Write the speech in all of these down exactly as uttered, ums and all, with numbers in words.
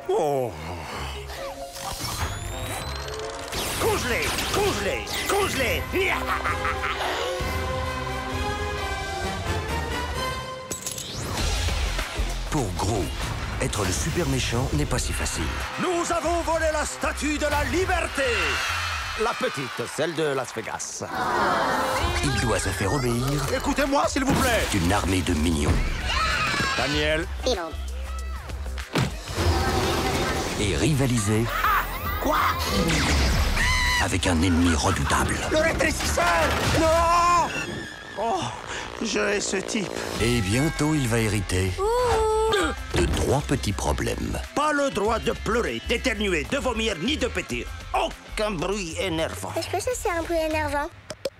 Oh. Congelé, congelé, congelé. Pour Gros, être le super méchant n'est pas si facile. Nous avons volé la statue de la liberté. La petite, celle de Las Vegas. Il doit se faire obéir Écoutez-moi, s'il vous plaît. d'une armée de mignons. Daniel. Et rivaliser Quoi? avec un ennemi redoutable. Le rétrécisseur. Non. Oh, je hais ce type. Et bientôt, il va hériter de trois petits problèmes. Pas le droit de pleurer, d'éternuer, de vomir, ni de péter. Aucun bruit énervant. Est-ce que ça, c'est un bruit énervant?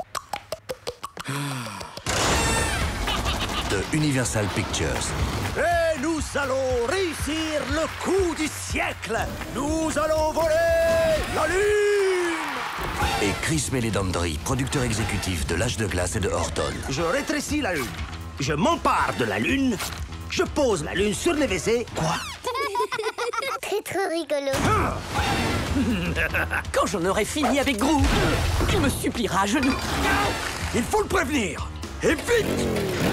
De Universal Pictures. Et nous allons réussir le coup du siècle. Nous allons voler la Lune. Et Chris Meledandri, producteur exécutif de L'Âge de Glace et de Horton. Je rétrécis la Lune. Je m'empare de la Lune. Je pose la Lune sur les W C. Quoi? C'est trop rigolo. Quand j'en aurai fini avec Gros, il me suppliera à genoux. Il faut le prévenir. Et vite.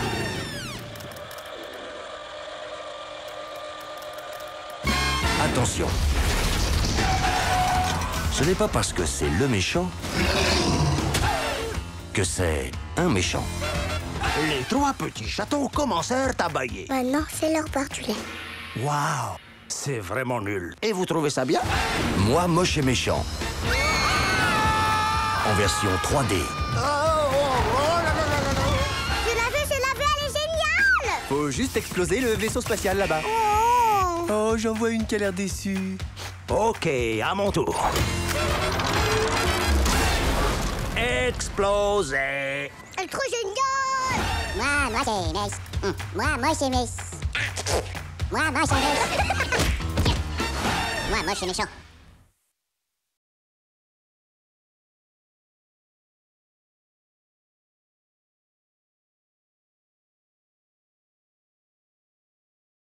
Attention. Ce n'est pas parce que c'est le méchant que c'est un méchant. Les trois petits châteaux commencèrent à bailler. Maintenant, c'est l'heure boire du lait. Waouh, c'est vraiment nul. Et vous trouvez ça bien? Moi, moche et méchant. En version trois D. Oh, oh, oh, là, là, là, là. Je l'ai vu, je l'ai vu, elle est géniale! Faut juste exploser le vaisseau spatial là-bas. Oh! Oh, j'en vois une qui a l'air déçue. Ok, à mon tour. Exploser. Elle est trop géniale! Moi, moi, c'est Miss. Hum, Moi, moi, c'est Miss. Moi, moi, c'est Miss. Moi, moi, c'est méchant.